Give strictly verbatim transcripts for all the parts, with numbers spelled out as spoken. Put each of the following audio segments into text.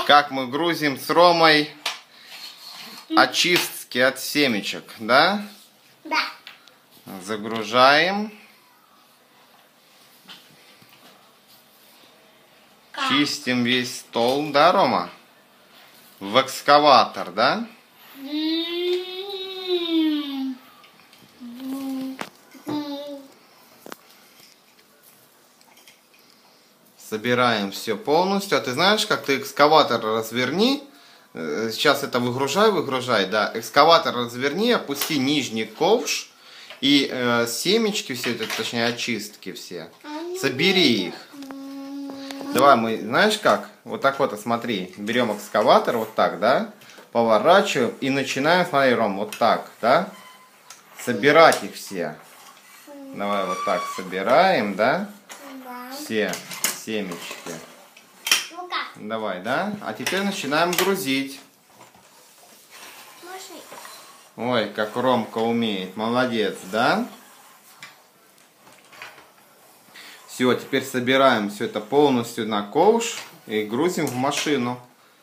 Как мы грузим с Ромой очистки от семечек, да? Да. Загружаем. Как? Чистим весь стол, да, Рома? В экскаватор, да? Собираем все полностью. А ты знаешь, как ты экскаватор разверни? Сейчас это выгружай, выгружай, да. Экскаватор разверни, опусти нижний ковш и э, семечки все это, точнее очистки все. Собери их. Давай мы, знаешь как? Вот так вот, смотри. Берем экскаватор, вот так, да? Поворачиваем и начинаем, смотри, Ром, вот так, да? Собирать их все. Давай вот так собираем, да? Все семечки. Давай, да? А теперь начинаем грузить. Ой, как Ромка умеет. Молодец, да? Все, теперь собираем все это полностью на ковш и грузим в машину.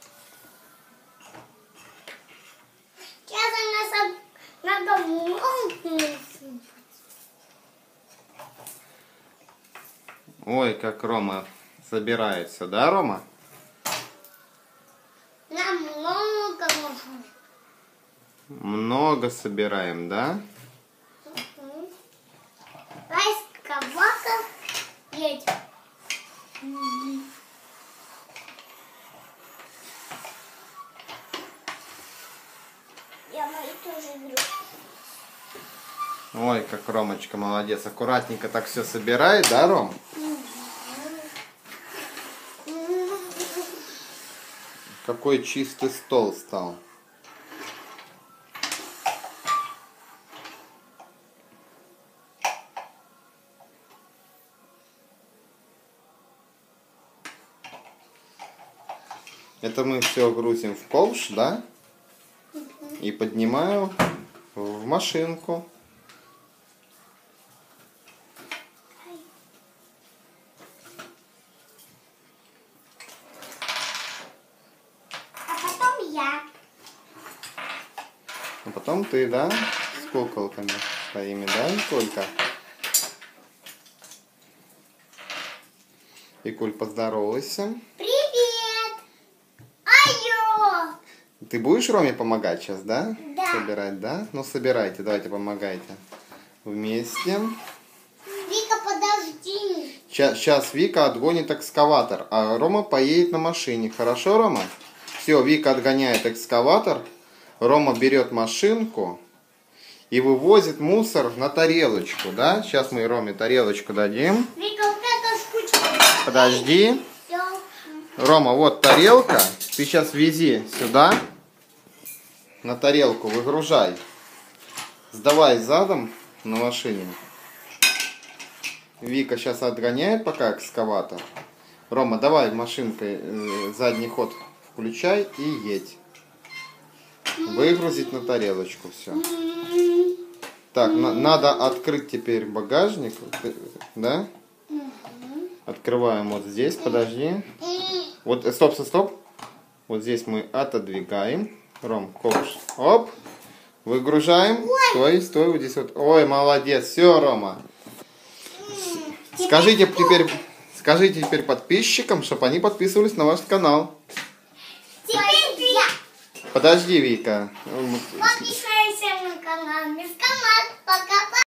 Ой, как Рома собирает все, да, Рома? Намного можно. Много собираем, да? Угу. Экскаватор едет. Я мои тоже беру. Ой, как Ромочка молодец. Аккуратненько так все собирает, да, Ром? Какой чистый стол стал. Это мы все грузим в ковш, да? И поднимаю в машинку. Я. А потом ты, да? С куколками своими, да, Николька? Викуль, поздоровайся. Привет! Алло! Ты будешь Роме помогать сейчас, да? Да. Собирать, да? Ну, собирайте, давайте помогайте. Вместе. Вика, подожди. Сейчас, сейчас Вика отгонит экскаватор, а Рома поедет на машине. Хорошо, Рома? Все, Вика отгоняет экскаватор, Рома берет машинку и вывозит мусор на тарелочку, да? Сейчас мы Роме тарелочку дадим. Вика, вот эта штучка. Подожди. Все. Рома, вот тарелка. Ты сейчас вези сюда. На тарелку выгружай. Сдавай задом на машине. Вика сейчас отгоняет пока экскаватор. Рома, давай машинкой э, задний ход включай и едь. Выгрузить на тарелочку все. Так, на, надо открыть теперь багажник, да? Открываем вот здесь, подожди. Вот, стоп, стоп, стоп. Вот здесь мы отодвигаем. Ром, ковш. Оп. Выгружаем. Стой, стой, вот здесь вот. Ой, молодец. Все, Рома. Скажите теперь, скажите теперь подписчикам, чтобы они подписывались на ваш канал. Теперь я. Подожди, Вика. Подписывайся на канал. Без канала. Пока-пока.